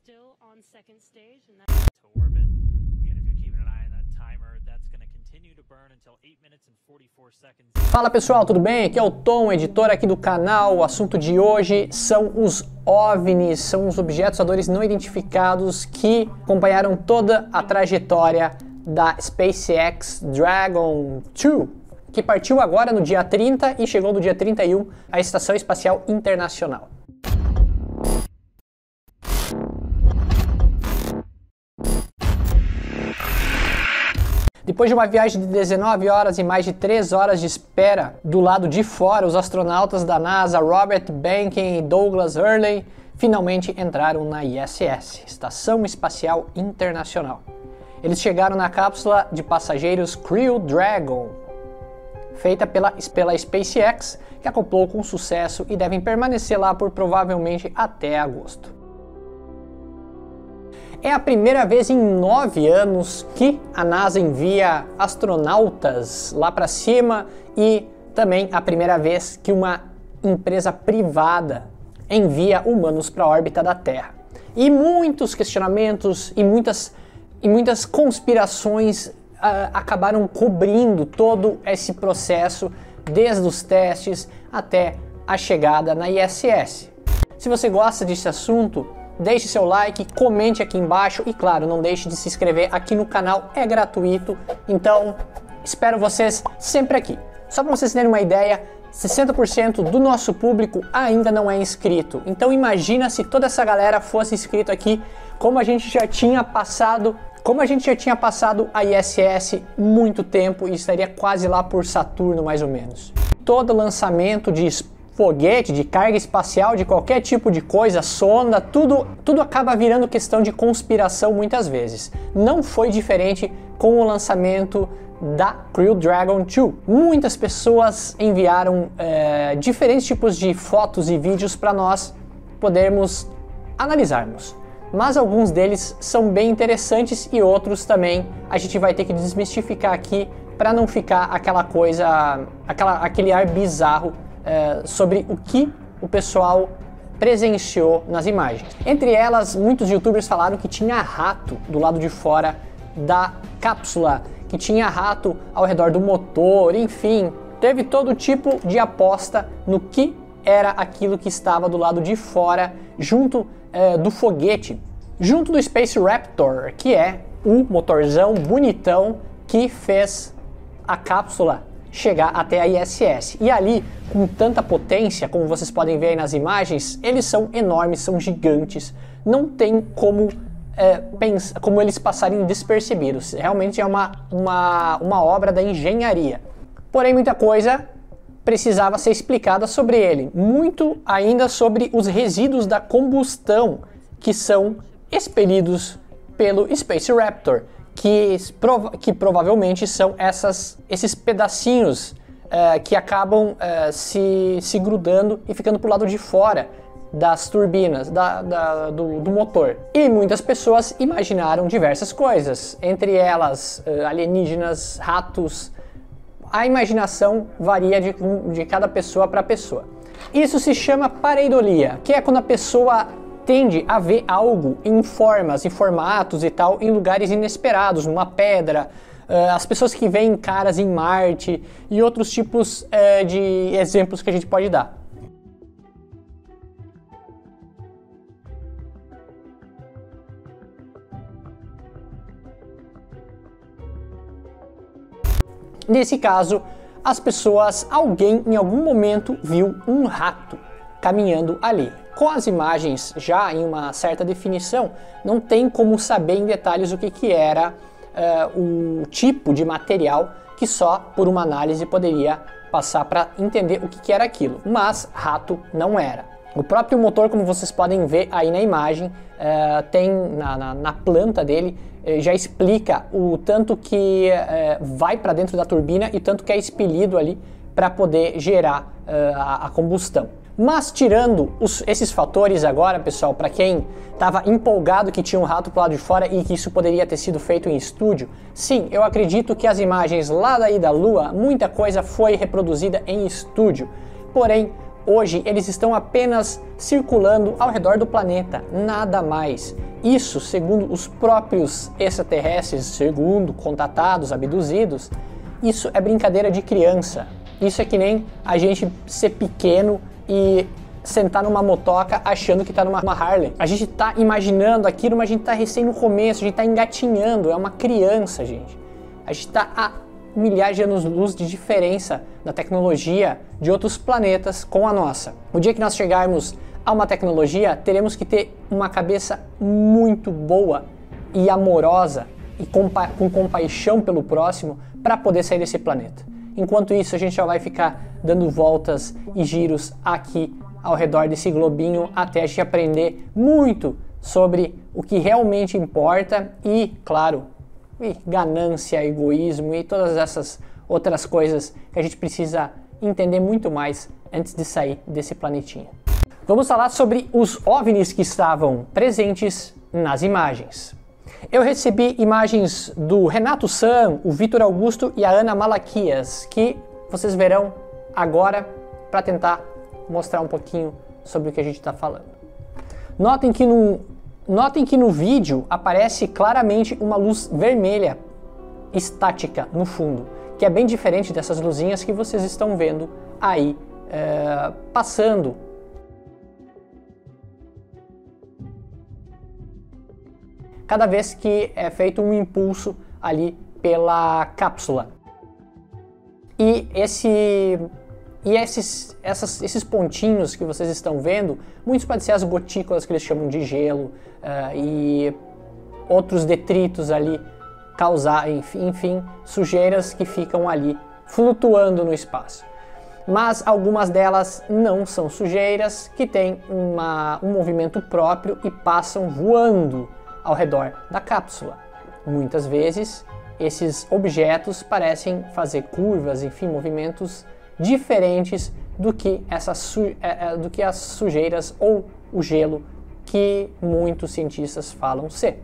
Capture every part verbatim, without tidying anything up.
still on second stage and that's to orbit. Again, if you're keeping an eye on that timer, that's going to continue to burn until eight minutes and forty-four seconds. Fala pessoal, tudo bem? Aqui é o Tom, editor aqui do canal. O assunto de hoje são os OVNIs, são os objetos voadores não identificados que acompanharam toda a trajetória da SpaceX Dragon dois, que partiu agora no dia trinta e chegou no dia trinta e um à Estação Espacial Internacional. Depois de uma viagem de dezenove horas e mais de três horas de espera do lado de fora, os astronautas da NASA, Robert Behnken e Douglas Hurley, finalmente entraram na I S S, Estação Espacial Internacional. Eles chegaram na cápsula de passageiros Crew Dragon, feita pela, pela SpaceX, que acoplou com sucesso e devem permanecer lá por provavelmente até agosto. É a primeira vez em nove anos que a NASA envia astronautas lá para cima e também a primeira vez que uma empresa privada envia humanos para a órbita da Terra. E muitos questionamentos e muitas, e muitas conspirações uh, acabaram cobrindo todo esse processo, desde os testes até a chegada na I S S. Se você gosta desse assunto, deixe seu like, comente aqui embaixo e, claro, não deixe de se inscrever aqui no canal, é gratuito, então espero vocês sempre aqui. Só para vocês terem uma ideia, sessenta por cento do nosso público ainda não é inscrito, então imagina se toda essa galera fosse inscrito aqui, como a gente já tinha passado, como a gente já tinha passado a I S S muito tempo e estaria quase lá por Saturno mais ou menos. Todo lançamento de foguete, de carga espacial, de qualquer tipo de coisa, sonda, tudo, tudo acaba virando questão de conspiração muitas vezes. Não foi diferente com o lançamento da Crew Dragon dois. Muitas pessoas enviaram é, diferentes tipos de fotos e vídeos para nós podermos analisarmos. Mas alguns deles são bem interessantes e outros também a gente vai ter que desmistificar aqui para não ficar aquela coisa, aquela, aquele ar bizarro É, sobre o que o pessoal presenciou nas imagens. Entre elas, muitos youtubers falaram que tinha rato do lado de fora da cápsula, que tinha rato ao redor do motor, enfim, teve todo tipo de aposta no que era aquilo que estava do lado de fora, junto é, do foguete, junto do Space Raptor, que é o motorzão bonitão que fez a cápsula chegar até a I S S. E ali, com tanta potência, como vocês podem ver aí nas imagens, eles são enormes, são gigantes, não tem como, é, pensar, como eles passarem despercebidos. Realmente é uma, uma, uma obra da engenharia. Porém, muita coisa precisava ser explicada sobre ele. Muito ainda sobre os resíduos da combustão que são expelidos pelo Space Raptor, Que, prova que provavelmente são essas, esses pedacinhos uh, que acabam uh, se, se grudando e ficando pro lado de fora das turbinas, da, da, do, do motor. E muitas pessoas imaginaram diversas coisas, entre elas uh, alienígenas, ratos. A imaginação varia de, de cada pessoa para pessoa. Isso se chama pareidolia, que é quando a pessoa tende a ver algo em formas e formatos e tal, em lugares inesperados, numa pedra, uh, as pessoas que veem caras em Marte e outros tipos uh, de exemplos que a gente pode dar. Nesse caso, as pessoas, alguém em algum momento viu um rato caminhando ali. Com as imagens já em uma certa definição, não tem como saber em detalhes o que, que era uh, o tipo de material que só por uma análise poderia passar para entender o que, que era aquilo, mas rato não era. O próprio motor, como vocês podem ver aí na imagem, uh, tem na, na, na planta dele, uh, já explica o tanto que uh, vai para dentro da turbina e tanto que é expelido ali para poder gerar uh, a, a combustão. Mas tirando os, esses fatores agora, pessoal, para quem estava empolgado que tinha um rato pro lado de fora e que isso poderia ter sido feito em estúdio, sim, eu acredito que as imagens lá daí da Lua, muita coisa foi reproduzida em estúdio. Porém, hoje eles estão apenas circulando ao redor do planeta, nada mais. Isso, segundo os próprios extraterrestres, segundo contatados, abduzidos, isso é brincadeira de criança. Isso é que nem a gente ser pequeno e sentar numa motoca achando que está numa Harley. A gente está imaginando aquilo, mas a gente está recém no começo, a gente está engatinhando, é uma criança, gente. A gente está a milhares de anos-luz de diferença da tecnologia de outros planetas com a nossa. O dia que nós chegarmos a uma tecnologia, teremos que ter uma cabeça muito boa e amorosa e compa com compaixão pelo próximo para poder sair desse planeta. Enquanto isso, a gente já vai ficar dando voltas e giros aqui ao redor desse globinho até a gente aprender muito sobre o que realmente importa e, claro, e ganância, egoísmo e todas essas outras coisas que a gente precisa entender muito mais antes de sair desse planetinha. Vamos falar sobre os OVNIs que estavam presentes nas imagens. Eu recebi imagens do Renato San, o Vitor Augusto e a Ana Malaquias, que vocês verão agora para tentar mostrar um pouquinho sobre o que a gente está falando. Notem que no, notem que no vídeo aparece claramente uma luz vermelha estática no fundo, que é bem diferente dessas luzinhas que vocês estão vendo aí é, passando. Cada vez que é feito um impulso ali pela cápsula. E, esse, e esses, essas, esses pontinhos que vocês estão vendo, muitos podem ser as gotículas que eles chamam de gelo uh, e outros detritos ali, causar, enfim, enfim, sujeiras que ficam ali flutuando no espaço. Mas algumas delas não são sujeiras, que têm uma, um movimento próprio e passam voando ao redor da cápsula. Muitas vezes esses objetos parecem fazer curvas, enfim, movimentos diferentes do que, essas do que as sujeiras ou o gelo que muitos cientistas falam ser.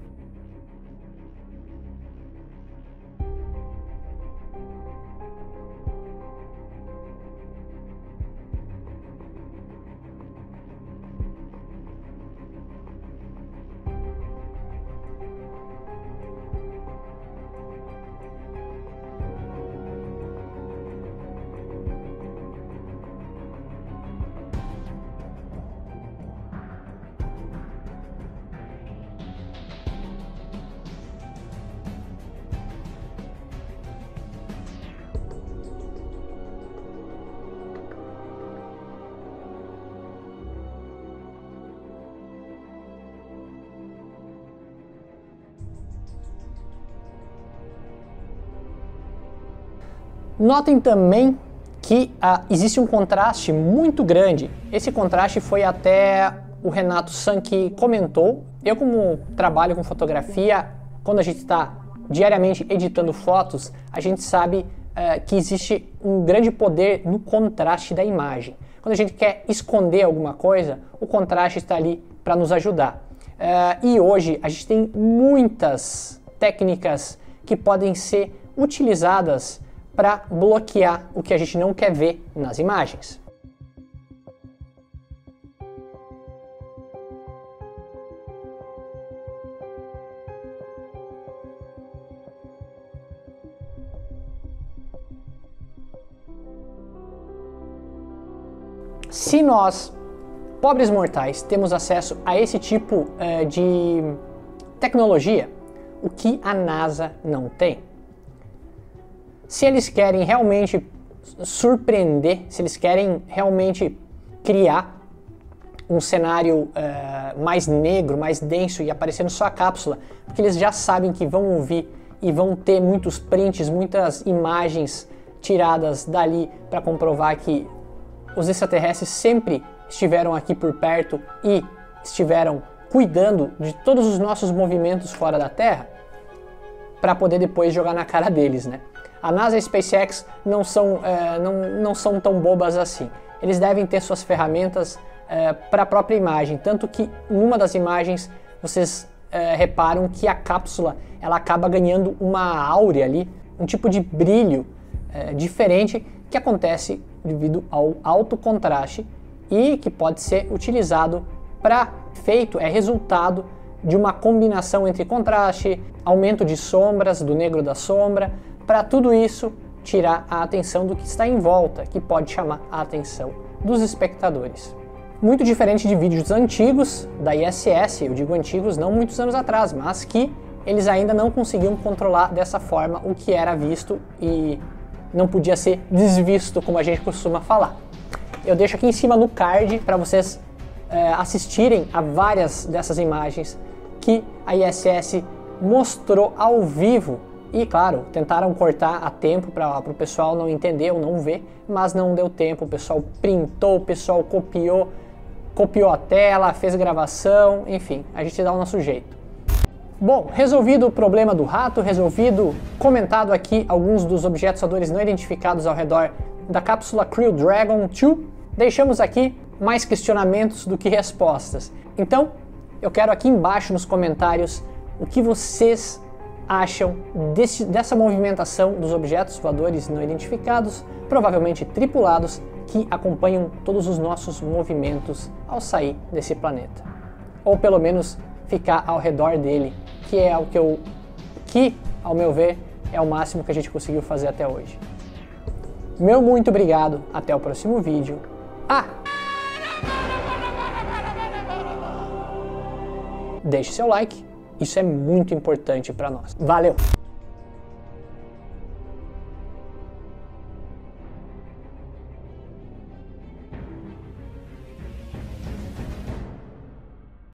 Notem também que ah, existe um contraste muito grande. Esse contraste foi até o Renato San que comentou. Eu, como trabalho com fotografia, quando a gente está diariamente editando fotos, a gente sabe ah, que existe um grande poder no contraste da imagem. Quando a gente quer esconder alguma coisa, o contraste está ali para nos ajudar. Ah, e hoje a gente tem muitas técnicas que podem ser utilizadas para bloquear o que a gente não quer ver nas imagens. Se nós, pobres mortais, temos acesso a esse tipo uh, de tecnologia, o que a NASA não tem? Se eles querem realmente surpreender, se eles querem realmente criar um cenário uh, mais negro, mais denso e aparecendo só a cápsula, porque eles já sabem que vão ouvir e vão ter muitos prints, muitas imagens tiradas dali para comprovar que os extraterrestres sempre estiveram aqui por perto e estiveram cuidando de todos os nossos movimentos fora da Terra, para poder depois jogar na cara deles, né? A NASA e a SpaceX não são, é, não, não são tão bobas assim. Eles devem ter suas ferramentas é, para a própria imagem, tanto que numa das imagens vocês é, reparam que a cápsula ela acaba ganhando uma áurea ali, um tipo de brilho é, diferente que acontece devido ao alto contraste e que pode ser utilizado para feito, é resultado de uma combinação entre contraste, aumento de sombras, do negro da sombra, para tudo isso tirar a atenção do que está em volta, que pode chamar a atenção dos espectadores. Muito diferente de vídeos antigos da I S S, eu digo antigos não muitos anos atrás, mas que eles ainda não conseguiam controlar dessa forma o que era visto e não podia ser desvisto, como a gente costuma falar. Eu deixo aqui em cima no card para vocês é, assistirem a várias dessas imagens que a I S S mostrou ao vivo e, claro, tentaram cortar a tempo para o pessoal não entender ou não ver, mas não deu tempo, o pessoal printou, o pessoal copiou, copiou a tela, fez gravação, enfim, a gente dá o nosso jeito. Bom, resolvido o problema do rato, resolvido, comentado aqui alguns dos objetos voadores não identificados ao redor da cápsula Crew Dragon dois, deixamos aqui mais questionamentos do que respostas. Então, eu quero aqui embaixo nos comentários o que vocês acham desse, dessa movimentação dos objetos voadores não identificados, provavelmente tripulados, que acompanham todos os nossos movimentos ao sair desse planeta. Ou pelo menos ficar ao redor dele, que é o que eu, que, ao meu ver, é o máximo que a gente conseguiu fazer até hoje. Meu muito obrigado, até o próximo vídeo. Ah! Deixe seu like, isso é muito importante para nós. Valeu!